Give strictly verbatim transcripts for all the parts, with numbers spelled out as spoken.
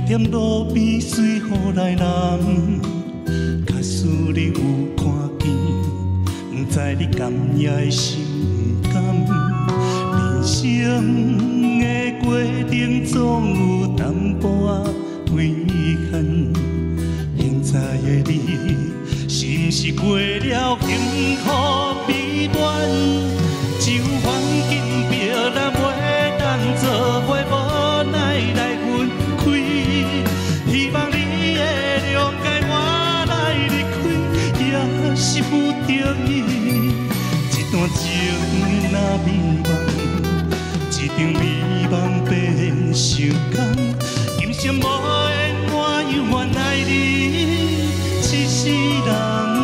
踮路边随雨来淋，假使你有看见，不知你甘也会心甘。人生的过程总有淡薄仔遗憾，现在的你，是不是过了幸福美满？就环境别人袂当做伙，无奈来分开。希望你会谅解我来离开，也是不得已。一段情若美梦，一场美梦变成空。今生无缘，我永远爱你一世人。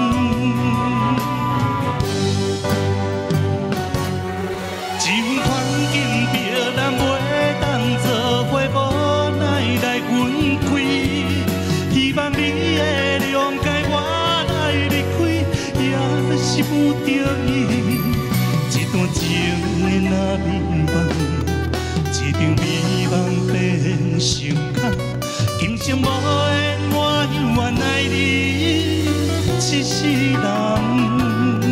是不得已，一段情的那美梦，一场美梦变成空。今生无缘，我永远爱你一世人。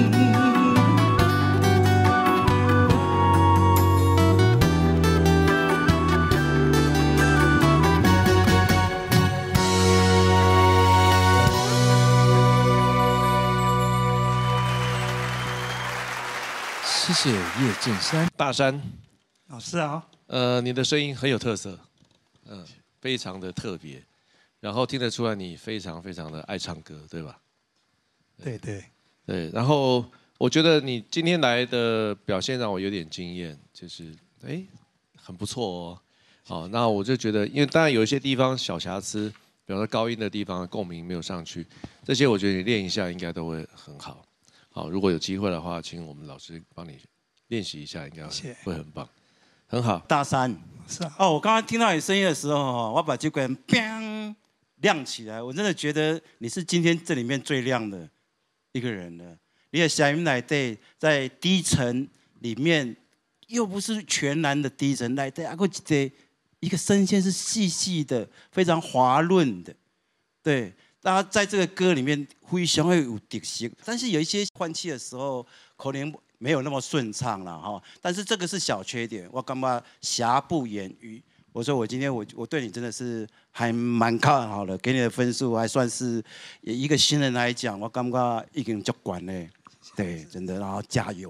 谢谢叶振山大山老师好。 呃，你的声音很有特色，嗯、呃，非常的特别，然后听得出来你非常非常的爱唱歌，对吧？ 对对对，然后我觉得你今天来的表现让我有点惊艳，就是哎，很不错哦。好，那我就觉得，因为当然有一些地方小瑕疵，比方说高音的地方共鸣没有上去，这些我觉得你练一下应该都会很好。好，如果有机会的话，请我们老师帮你练习一下，应该会很棒，很好。 大山是啊。 哦，我刚刚听到你声音的时候，我把这个人砰亮起来，我真的觉得你是今天这里面最亮的一个人了。你的声音来对，在低沉里面，又不是全然的低沉来对，还有一个一个声线是细细的，非常滑润的，对。大家在这个歌里面非常会有特色，但是有一些换气的时候可能没有那么顺畅了哈。但是这个是小缺点，我感觉瑕不掩瑜。我说我今天我我对你真的是还蛮看好的，给你的分数还算是一个新人来讲，我感觉已经足管嘞，对，真的，然后加油。